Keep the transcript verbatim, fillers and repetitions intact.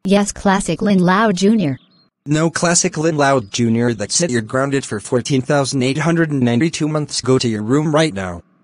Yes, classic Lynn Loud Junior No, classic Lynn Loud Junior That's it, you're grounded for fourteen thousand eight hundred ninety-two months. Go to your room right now.